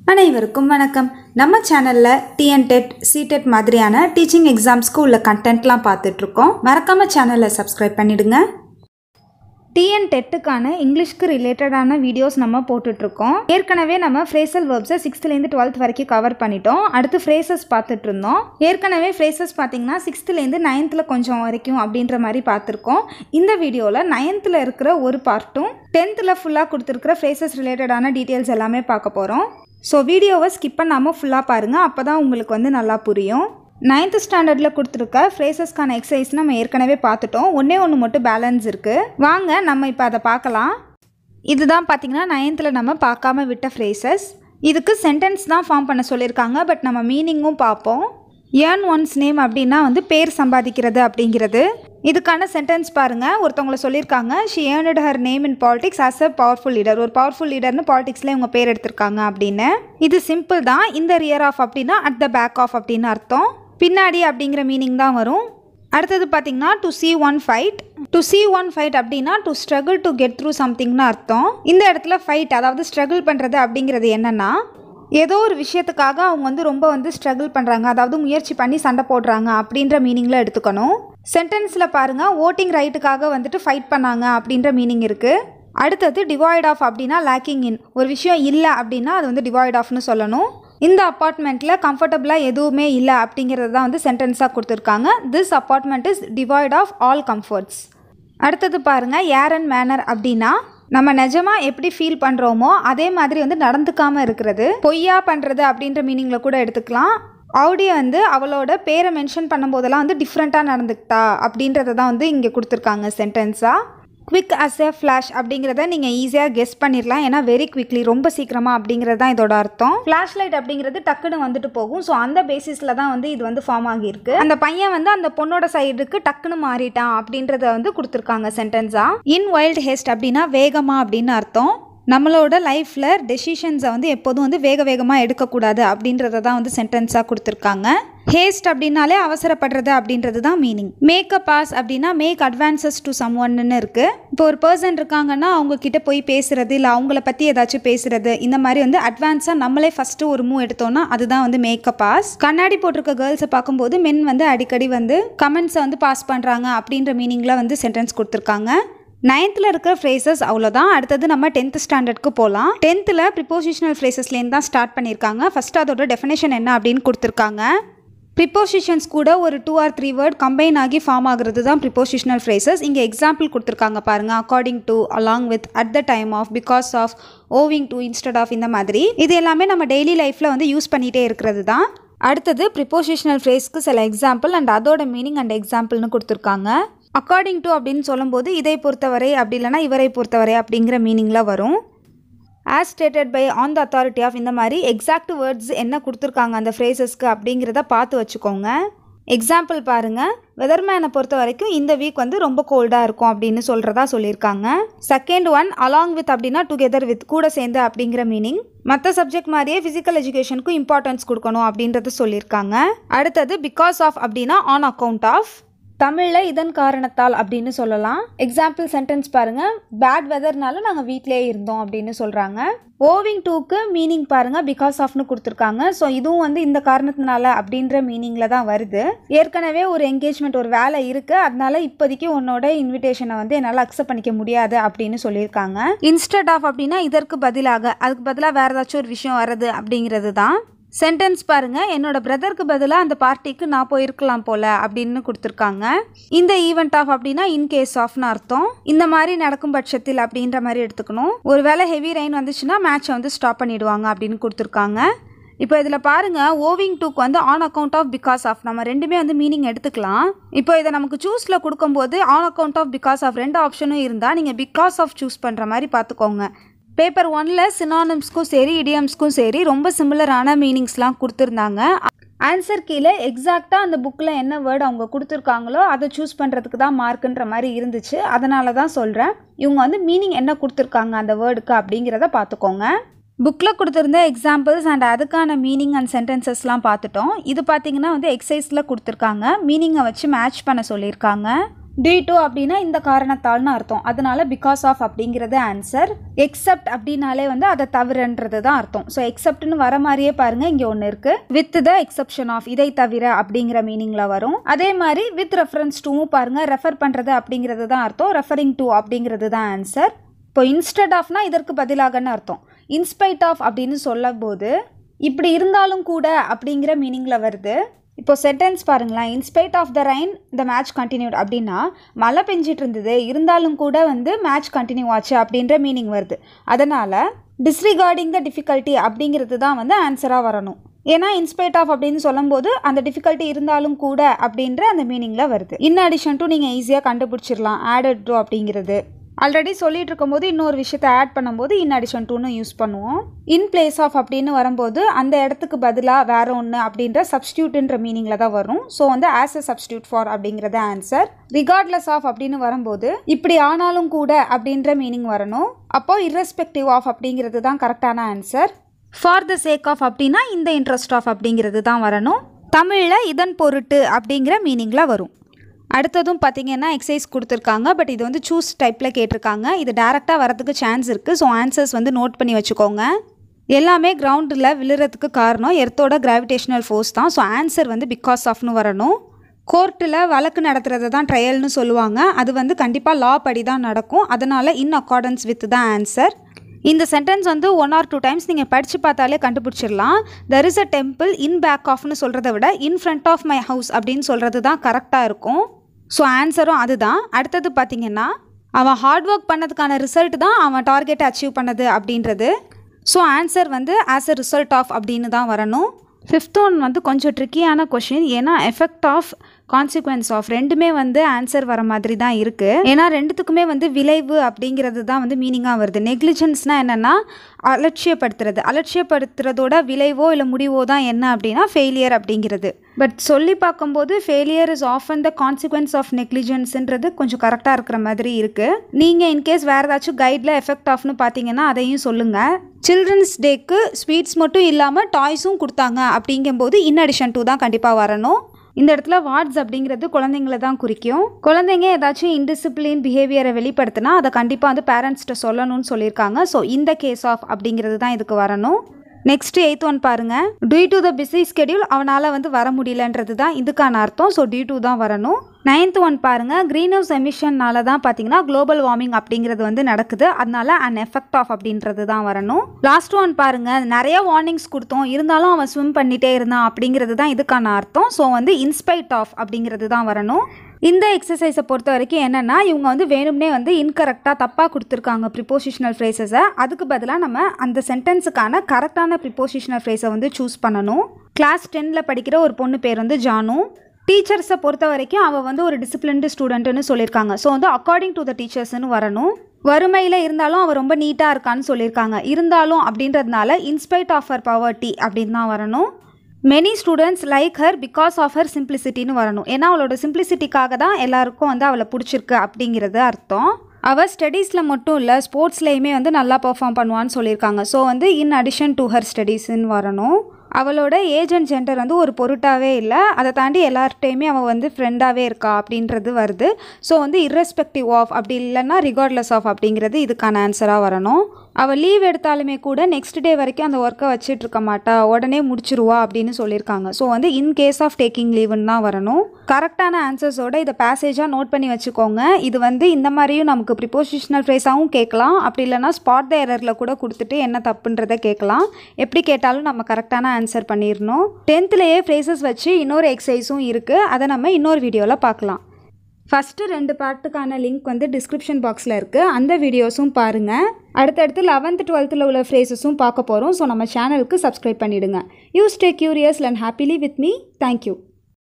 அனைவருக்கும் வணக்கம். நம்ம சேனல்ல TNTET, CTET மாதிரியான டீச்சிங் எக்ஸாம்ஸ்க்கு உள்ள கண்டென்ட்லாம் பார்த்துட்டு இருக்கோம். மறக்காம சேனலை சப்ஸ்கிரைப் பண்ணிடுங்க. TNTETக்கான இங்கிலீஷ்க்கு ரிலேட்டடான வீடியோஸ் நம்ம போட்டுட்ருக்கோம். ஏற்கனவே நம்ம ஃப்ரேசல் வேர்ப்ஸை 6th-லேருந்து 12th வரைக்கும் கவர் பண்ணிட்டோம். அடுத்து ஃப்ரேசஸ் பார்த்துட்டு இருந்தோம். ஏற்கனவே ஃப்ரேசஸ் பார்த்தீங்கன்னா 6th-லேருந்து 9th கொஞ்சம் வரைக்கும் அப்படின்ற மாதிரி பார்த்துருக்கோம். இந்த வீடியோவில் 9th இருக்கிற ஒரு பார்ட்டும் 10th ஃபுல்லாக கொடுத்துருக்கிற ஃப்ரேசஸ் ரிலேட்டடான டீட்டெயில்ஸ் எல்லாமே பார்க்க போகிறோம். ஸோ வீடியோவை ஸ்கிப் பண்ணாமல் ஃபுல்லாக பாருங்கள், அப்போ தான் உங்களுக்கு நல்லா புரியும். 9th ஸ்டாண்டர்டில் கொடுத்துருக்க ஃப்ரேசஸ்க்கான எக்ஸசைஸ் நம்ம ஏற்கனவே பார்த்துட்டோம். ஒன்று மட்டும் பேலன்ஸ் இருக்குது. வாங்க நம்ம இப்போ அதை பார்க்கலாம். இதுதான் பார்த்திங்கன்னா 9th நம்ம பார்க்காம விட்ட ஃப்ரேசஸ். இதுக்கு சென்டென்ஸ் தான் ஃபார்ம் பண்ண சொல்லியிருக்காங்க. பட் நம்ம மீனிங்கும் பார்ப்போம். ஏர்ன் ஒன்ஸ் நேம் அப்படின்னா பேர் சம்பாதிக்கிறது அப்படிங்கிறது. இதுக்கான சென்டென்ஸ் பாருங்கள். ஒருத்தவங்களை சொல்லியிருக்காங்க, she earned her name in politics as a powerful leader. ஒரு பவர்ஃபுல் லீடர்னு பாலிடிக்ஸில் இவங்க பேர் எடுத்திருக்காங்க அப்படின்னு. இது சிம்பிள் தான். இந்த ரியர் ஆஃப் அப்படின்னா அட் த பேக் ஆஃப் அப்படின்னு அர்த்தம். பின்னாடி அப்படிங்கிற மீனிங் தான் வரும். அடுத்தது பார்த்திங்கன்னா to see one fight. To see one fight அப்படின்னா to struggle to get through சம்திங்னு அர்த்தம். இந்த இடத்துல ஃபைட் அதாவது ஸ்ட்ரகிள் பண்ணுறது அப்படிங்கிறது என்னென்னா, ஏதோ ஒரு விஷயத்துக்காக அவங்க ரொம்ப ஸ்ட்ரகிள் பண்ணுறாங்க, அதாவது முயற்சி பண்ணி சண்டை போடுறாங்க அப்படின்ற மீனிங்கில் எடுத்துக்கணும். சென்டென்ஸில் பாருங்கள், ஓட்டிங் ரைட்டுக்காக ஃபைட் பண்ணாங்க அப்படின்ற மீனிங் இருக்குது. அடுத்தது டிவாய்ட் ஆஃப் அப்படின்னா லேக்கிங் இன். ஒரு விஷயம் இல்லை அப்படின்னா அது டிவாய்ட் ஆஃப்னு சொல்லணும். இந்த அப்பார்ட்மெண்ட்டில் கம்ஃபர்டபுளாக எதுவுமே இல்லை அப்படிங்கிறது தான் சென்டென்ஸாக கொடுத்துருக்காங்க. This apartment is devoid of all comforts. அடுத்தது பாருங்கள், ஏர் அண்ட் மேனர் அப்படின்னா நம்ம நிஜமாக எப்படி ஃபீல் பண்ணுறோமோ அதே மாதிரி நடந்துக்காமல் இருக்கிறது. பொய்யா பண்ணுறது அப்படின்ற மீனிங்கில் கூட எடுத்துக்கலாம். ஆடியோ அவளோட பேரை மென்ஷன் பண்ணும்போதெல்லாம் டிஃப்ரெண்ட்டாக நடந்துக்கிட்டா அப்படின்றத தான் இங்கே கொடுத்துருக்காங்க சென்டென்ஸாக. குவிக் அஸ் எ ஃப்ளாஷ் அப்படிங்கிறத நீங்கள் ஈஸியாக கெஸ் பண்ணிடலாம். ஏன்னா வெரி குவிக்லி, ரொம்ப சீக்கிரமாக அப்படிங்கிறது தான் இதோட அர்த்தம். ஃப்ளாஷ் லைட் அப்படிங்கிறது டக்குன்னு போகும். ஸோ அந்த பேசிஸில் தான் இது ஃபார்ம் ஆகியிருக்கு. அந்த பையன் அந்த பொண்ணோட சைடுக்கு டக்குன்னு மாறிட்டான் அப்படின்றத கொடுத்துருக்காங்க சென்டென்ஸாக. இன் வைல்ட் ஹேஸ்ட் அப்படின்னா வேகமாக அப்படின்னு அர்த்தம். நம்மளோட லைஃப்பில் டெசிஷன்ஸை எப்போதும் வேகமாக எடுக்கக்கூடாது அப்படின்றத தான் சென்டென்ஸாக கொடுத்துருக்காங்க. ஹேஸ்ட் அப்படின்னாலே அவசரப்படுறது அப்படின்றது தான் மீனிங். மேக் அ பாஸ் அப்படின்னா மேக் அட்வான்சஸ் டு சம் ஒன்னு இருக்குது. இப்போ ஒரு பர்சன் இருக்காங்கன்னா அவங்க கிட்ட போய் பேசுறது, இல்லை அவங்கள பற்றி ஏதாச்சும் பேசுறது, இந்த மாதிரி அட்வான்ஸாக நம்மளே ஃபஸ்ட்டு ஒரு மூவ் எடுத்தோம்னா அதுதான் மேக் அ பாஸ். கண்ணாடி போட்டிருக்க கேர்ள்ஸை பார்க்கும்போது மென் அடிக்கடி கமெண்ட்ஸை பாஸ் பண்ணுறாங்க அப்படின்ற மீனிங்கில் சென்டென்ஸ் கொடுத்துருக்காங்க. 9th இருக்கிற ஃப்ரேசஸ் அவ்வளோதான். அடுத்தது நம்ம 10th ஸ்டாண்டர்டுக்கு போகலாம். 10th ப்ரிப்போசிஷனல் ஃப்ரேசஸ்லேருந்து தான் ஸ்டார்ட் பண்ணியிருக்காங்க. ஃபஸ்ட்டு அதோட டெஃபினேஷன் என்ன அப்படின்னு கொடுத்துருக்காங்க. ப்ரிப்போசிஷன்ஸ் கூட ஒரு 2 or 3 வேர்ட் கம்பைன் ஆகி ஃபார்ம் ஆகிறது தான் ப்ரிப்போசிஷனல் ஃப்ரேசஸ். இங்கே எக்ஸாம்பிள் கொடுத்துருக்காங்க பாருங்கள். According to, along with, at the time of, because of, owing to, instead of, இந்த மாதிரி இது எல்லாமே நம்ம டெய்லி லைஃப்பில் யூஸ் பண்ணிகிட்டே இருக்கிறது தான். அடுத்தது ப்ரிப்போசிஷனல் ஃப்ரேஸ்க்கு சில எக்ஸாம்பிள் அண்ட் அதோட மீனிங் அண்ட் எக்ஸாம்பிள்னு கொடுத்துருக்காங்க. அக்கார்டிங் டு அப்படின்னு சொல்லும்போது இதை பொறுத்தவரை அப்படி இல்லைனா இவரை பொறுத்தவரை அப்படிங்கிற மீனிங்கில் வரும். As stated by, on the authority of, இந்த மாதிரி எக்ஸாக்ட் வேர்ட்ஸ் என்ன கொடுத்துருக்காங்க அந்த ஃப்ரேசஸ்க்கு அப்படிங்கிறத பார்த்து வச்சுக்கோங்க. எக்ஸாம்பிள் பாருங்கள். வெதர்மேனை பொறுத்த வரைக்கும் இந்த வீக் ரொம்ப கோல்டாக இருக்கும் அப்படின்னு சொல்கிறதா சொல்லியிருக்காங்க. செகண்ட் ஒன், அலாங் வித் அப்படின்னா டுகெதர் வித், கூட சேர்ந்து அப்படிங்கிற மீனிங். மற்ற சப்ஜெக்ட் மாதிரியே ஃபிசிக்கல் எஜுகேஷனுக்கும் இம்பார்ட்டன்ஸ் கொடுக்கணும் அப்படின்றது சொல்லியிருக்காங்க. அடுத்தது பிகாஸ் ஆஃப் அப்படின்னா ஆன் அக்கௌண்ட் ஆஃப். தமிழில் இதன் காரணத்தால் அப்படின்னு சொல்லலாம். எக்ஸாம்பிள் சென்டென்ஸ் பாருங்கள். பேட் வெதர்னால நாங்கள் வீட்டிலே இருந்தோம் அப்படின்னு சொல்கிறாங்க. ஓவிங் டூக்கு மீனிங் பாருங்கள், பிகாஸ் ஆஃப்னு கொடுத்துருக்காங்க. ஸோ இதுவும் இந்த காரணத்தினால அப்படின்ற மீனிங்கில் தான் வருது. ஏற்கனவே ஒரு என்கேஜ்மெண்ட், ஒரு வேலை இருக்குது, அதனால இப்போதைக்கு உன்னோட இன்விடேஷனை என்னால் அக்செப்ட் பண்ணிக்க முடியாது அப்படின்னு சொல்லியிருக்காங்க. இன்ஸ்டெட் ஆஃப் அப்படின்னா இதற்கு பதிலாக, அதுக்கு பதிலாக வேறு ஏதாச்சும் ஒரு விஷயம் வருது அப்படிங்கிறது தான். சென்டென்ஸ் பாருங்கள். என்னோட பிரதருக்கு பதிலாக அந்த பார்ட்டிக்கு நான் போயிருக்கலாம் போல் அப்படின்னு கொடுத்துருக்காங்க. இந்த ஈவெண்ட் ஆஃப் அப்படின்னா இன்கேஸ் ஆஃப்னு அர்த்தம். இந்த மாதிரி நடக்கும் பட்சத்தில் அப்படின்ற மாதிரி எடுத்துக்கணும். ஒரு வேளை ஹெவி ரெயின் வந்துச்சுன்னா மேட்சை ஸ்டாப் பண்ணிவிடுவாங்க அப்படின்னு கொடுத்துருக்காங்க. இப்போ இதில் பாருங்கள், ஓவிங் டூக்கு on account of, because of, நம்ம ரெண்டுமே மீனிங் எடுத்துக்கலாம். இப்போ இதை நமக்கு சூஸில் கொடுக்கும்போது on account of, because of ரெண்டு ஆப்ஷனும் இருந்தால் நீங்கள் பிகாஸ் ஆஃப் சூஸ் பண்ணுற மாதிரி பார்த்துக்கோங்க. பேப்பர் 1ல் சினானிம்ஸ்க்கும் சரி இடியம்ஸ்க்கும் சரி ரொம்ப சிமிலரான மீனிங்ஸ்லாம் கொடுத்துருந்தாங்க. ஆன்சர் கீழே எக்ஸாக்டாக அந்த புக்கில் என்ன வேர்டு அவங்க கொடுத்துருக்காங்களோ அதை சூஸ் பண்ணுறதுக்கு தான் மார்க்குன்ற மாதிரி இருந்துச்சு. அதனால தான் சொல்கிறேன், இவங்க மீனிங் என்ன கொடுத்துருக்காங்க அந்த வேர்டுக்கு அப்படிங்கிறத பார்த்துக்கோங்க. புக்கில் கொடுத்துருந்த எக்ஸாம்பிள்ஸ் அண்ட் அதுக்கான மீனிங் அண்ட் சென்டென்சஸ்லாம் பார்த்துட்டோம். இது பார்த்திங்கன்னா எக்ஸசைஸில் கொடுத்துருக்காங்க. மீனிங்கை வச்சு மேட்ச் பண்ண சொல்லியிருக்காங்க. டியூ டு அப்படின்னா இந்த காரணத்தால்னு அர்த்தம், அதனால பிகாஸ் ஆஃப் அப்படிங்கிறது ஆன்சர். எக்ஸப்ட் அப்படின்னாலே வந்து அதை தவிரன்றது தான் அர்த்தம். ஸோ எக்ஸப்ட்னு வர மாதிரியே பாருங்க, இங்கே ஒன்று இருக்கு, வித் த எக்ஸப்ஷன் ஆஃப், இதை தவிர அப்படிங்கிற மீனிங்ல வரும். அதே மாதிரி வித் ரெஃபரன்ஸ் டுவும் பாருங்க, ரெஃபர் பண்றது அப்படிங்கிறது தான் அர்த்தம், ரெஃபரிங் டு அப்படிங்கிறது தான் ஆன்சர். இப்போ இன்ஸ்டெட் ஆஃப்னா இதற்கு பதிலாகன்னு அர்த்தம். இன்ஸ்பைட் ஆஃப் அப்படின்னு சொல்லும் போது இப்படி இருந்தாலும் கூட அப்படிங்கிற மீனிங்ல வருது. இப்போ சென்டென்ஸ் பாருங்களேன், in spite of the rain the match continued அப்படின்னா மழை பெஞ்சிட்டு இருந்தது இருந்தாலும் கூட வந்து மேட்ச் கண்டினியூ ஆச்சு அப்படின்ற மீனிங் வருது. அதனால் டிஸ்ரிகார்டிங் த டிஃபிகல்ட்டி அப்படிங்கிறது தான் வந்து ஆன்சராக வரணும். ஏன்னா இன்ஸ்பைட் ஆஃப் அப்படின்னு சொல்லும்போது அந்த டிஃபிகல்ட்டி இருந்தாலும் கூட அப்படின்ற அந்த மீனிங்கில் வருது. இன் அடிஷன் டு நீங்கள் ஈஸியாக கண்டுபிடிச்சிடலாம், ஆடட் டு அப்படிங்கிறது. ஆல்ரெடி சொல்லிட்டு இருக்கும்போது இன்னொரு விஷயத்தை ஆட் பண்ணும்போது இன் அடிஷன் டுன்னு யூஸ் பண்ணுவோம். இன் பிளேஸ் ஆஃப் அப்படின்னு வரும்போது அந்த இடத்துக்கு பதிலாக வேற ஒன்று அப்படின்ற சப்ஸ்டியூட்ன்ற மீனிங்கில் தான் வரும். ஸோ வந்து ஆஸ் எ சப்ஸ்டியூட் ஃபார் அப்படிங்கிறது ஆன்சர். ரிகார்ட்லெஸ் ஆஃப் அப்படின்னு வரும்போது இப்படி ஆனாலும் கூட அப்படின்ற மீனிங் வரணும். அப்போ irrespective ஆஃப் அப்படிங்கிறது தான் கரெக்டான answer. For the sake of அப்படின்னா இந்த இன்ட்ரெஸ்ட் ஆஃப் அப்படிங்கிறது தான் வரணும். தமிழில் இதன் பொருட்டு அப்படிங்கிற மீனிங்கில் வரும். அடுத்ததும் பார்த்தீங்கன்னா எக்ஸசைஸ் கொடுத்துருக்காங்க, பட் இது வந்து சூஸ் டைப்பில் கேட்டிருக்காங்க. இது டேரெக்டாக வரதுக்கு சான்ஸ் இருக்குது. ஸோ ஆன்சர்ஸ் வந்து நோட் பண்ணி வச்சுக்கோங்க. எல்லாமே கிரவுண்டில் விழுறதுக்கு காரணம் எர்த்தோட கிராவிடேஷனல் ஃபோர்ஸ் தான். ஸோ ஆன்சர் வந்து பிகாஸ் ஆஃப்னு வரணும். கோர்ட்டில் வழக்கு நடத்துறது தான் ட்ரையல்னு சொல்லுவாங்க, அது வந்து கண்டிப்பாக லா படி தான் நடக்கும். அதனால் இன் அக்கார்டன்ஸ் வித் தான் ஆன்சர். இந்த சென்டென்ஸ் வந்து 1 or 2 டைம்ஸ் நீங்கள் படித்து பார்த்தாலே கண்டுபிடிச்சிடலாம். There is a temple in back ஆஃப்னு சொல்கிறத விட in front of my house அப்படின்னு சொல்கிறது தான் கரெக்டாக இருக்கும். ஸோ ஆன்சரும் அதுதான். அடுத்தது பார்த்திங்கன்னா அவன் ஹார்ட் ஒர்க் பண்ணதுக்கான ரிசல்ட் தான் அவன் டார்கெட்டை அச்சீவ் பண்ணது அப்படின்றது. ஸோ ஆன்சர் வந்து ஆஸ் எ ரிசல்ட் ஆஃப் அப்படின்னு தான் வரணும். 5th ஒன் வந்து கொஞ்சம் ட்ரிக்கியான கொஷின். ஏன்னா எஃபெக்ட் ஆஃப் கான்சிக்வன்ஸ் ஆஃப் ரெண்டுமே வந்து ஆன்சர் வர மாதிரி தான் இருக்குது. ஏன்னா ரெண்டுத்துக்குமே வந்து விளைவு அப்படிங்கிறது தான் வந்து மீனிங்காக வருது. நெக்லிஜென்ஸ்னால் என்னென்னா அலட்சியப்படுத்துறதோட விளைவோ இல்லை முடிவோ தான் என்ன அப்படின்னா ஃபெயிலியர் அப்படிங்கிறது. பட் சொல்லி பார்க்கும்போது failure is often the consequence of நெக்லிஜென்ஸ்ன்றது கொஞ்சம் கரெக்டாக இருக்கிற மாதிரி இருக்குது. நீங்கள் இன்கேஸ் வேறு ஏதாச்சும் கைடில் எஃபெக்ட் ஆஃப்னு பார்த்தீங்கன்னா அதையும் சொல்லுங்கள். சில்ட்ரன்ஸ் டேக்கு ஸ்வீட்ஸ் மட்டும் இல்லாமல் டாய்ஸும் கொடுத்தாங்க அப்படிங்கும்போது இன் அடிஷன் டு தான் கண்டிப்பாக வரணும். இந்த இடத்துல வார்ட்ஸ் அப்படிங்கிறது குழந்தைங்களை தான் குறிக்கும். குழந்தைங்க ஏதாச்சும் இன்டிசிப்ளின் பிஹேவியரை வெளிப்படுத்தினா அதை கண்டிப்பாக வந்து பேரண்ட்ஸ்கிட்ட சொல்லணும்னு சொல்லியிருக்காங்க. ஸோ இந்த கேஸ் ஆஃப் அப்படிங்கிறது தான் இதுக்கு வரணும். நெக்ஸ்ட் 8th ஒன் பாருங்கள், due to the busy schedule அவனால் வந்து வர முடியலன்றது தான் இதுக்கான அர்த்தம். ஸோ டியூ டு தான் வரணும். 9th ஒன் பாருங்கள், க்ரீன் ஹவுஸ் எமிஷன்னால தான் பார்த்தீங்கன்னா குளோபல் வார்மிங் அப்படிங்கிறது வந்து நடக்குது, அதனால அன் எஃபெக்ட் ஆஃப் அப்படின்றது தான் வரணும். லாஸ்ட் ஒன் பாருங்கள், நிறைய வார்னிங்ஸ் கொடுத்தோம் இருந்தாலும் அவன் ஸ்விம் பண்ணிகிட்டே இருந்தான் அப்படிங்கிறது தான் இதுக்கான அர்த்தம். ஸோ வந்து இன்ஸ்பைட் ஆஃப் அப்படிங்கிறது தான் வரணும். இந்த எக்ஸசைஸை பொறுத்த வரைக்கும் என்னென்னா இவங்க வந்து வேணும்னே வந்து இன்கரெக்டாக தப்பாக கொடுத்துருக்காங்க ப்ரிப்போசிஷனல் ஃப்ரேசஸை. அதுக்கு பதிலாக நம்ம அந்த சென்டென்ஸுக்கான கரெக்டான ப்ரிப்போசிஷனல் ஃப்ரேஸை வந்து சூஸ் பண்ணணும். கிளாஸ் 10ல் படிக்கிற ஒரு பொண்ணு பேர் வந்து ஜானு. டீச்சர்ஸை பொறுத்த வரைக்கும் அவள் வந்து ஒரு டிசிப்ளின்டு ஸ்டூடெண்ட்டுன்னு சொல்லியிருக்காங்க. ஸோ வந்து அக்கார்டிங் டு த டீச்சர்ஸ்னு வரணும். வறுமையில் இருந்தாலும் அவள் ரொம்ப நீட்டாக இருக்கான்னு சொல்லியிருக்காங்க. இருந்தாலும் அப்படின்றதுனால இன்ஸ்பைட் ஆஃப் ஹர் பவர்ட்டி அப்படின்னு தான் வரணும். Many students like her because of her சிம்பிளிசிட்டின்னு வரணும். ஏன்னா அவளோட சிம்பிளிசிட்டிக்காக தான் எல்லாருக்கும் வந்து அவளை பிடிச்சிருக்கு அப்படிங்கிறது அர்த்தம். அவள் ஸ்டடீஸில் மட்டும் இல்லை ஸ்போர்ட்ஸ்லேயுமே வந்து நல்லா பெர்ஃபார்ம் பண்ணுவான்னு சொல்லியிருக்காங்க. ஸோ வந்து இன் அடிஷன் டு ஹர் ஸ்டடீஸ்ன்னு வரணும். அவளோட ஏஜ் அண்ட் ஜெண்டர் வந்து ஒரு பொருட்டாகவே இல்லை, அதை தாண்டி எல்லார்ட்டையுமே அவள் வந்து ஃப்ரெண்டாகவே இருக்கா அப்படின்றது வருது. ஸோ வந்து irrespective ஆஃப் அப்படி இல்லைன்னா ரிகார்ட்லெஸ் ஆஃப் அப்படிங்கிறது இதுக்கான ஆன்சராக வரணும். அவள் லீவ் எடுத்தாலுமே கூட நெக்ஸ்ட் டே வரைக்கும் அந்த ஒர்க்கை வச்சுட்டு இருக்க மாட்டா, உடனே முடிச்சிருவா அப்படின்னு சொல்லியிருக்காங்க. ஸோ வந்து இன் கேஸ் ஆஃப் டேக்கிங் லீவுன்னு தான் வரணும். கரெக்டான ஆன்சர்ஸோட இதை பேசேஜாக நோட் பண்ணி வச்சுக்கோங்க. இது வந்து இந்த மாதிரியும் நமக்கு ப்ரிப்போசிஷனல் ஃப்ரேஸாகவும் கேட்கலாம், அப்படி இல்லைனா ஸ்பாட் த எரரில் கூட கொடுத்துட்டு என்ன தப்புன்றதை கேட்கலாம். எப்படி கேட்டாலும் நம்ம கரெக்டான ஆன்சர் பண்ணிடணும். 10th ஃப்ரேசஸ் வச்சு இன்னொரு எக்ஸசைஸும் இருக்குது, அதை நம்ம இன்னொரு வீடியோவில் பார்க்கலாம். ஃபஸ்ட்டு 2 பார்ட்டுக்கான லிங்க் வந்து டிஸ்கிரிப்ஷன் பாக்ஸில் இருக்குது, அந்த வீடியோஸும் பாருங்கள். அடுத்தடுத்து 11th 12th உள்ள ஃப்ரேசஸும் பார்க்க போகிறோம். ஸோ நம்ம சேனலுக்கு சப்ஸ்கிரைப் பண்ணிவிடுங்க. You stay curious and happily with me. Thank you.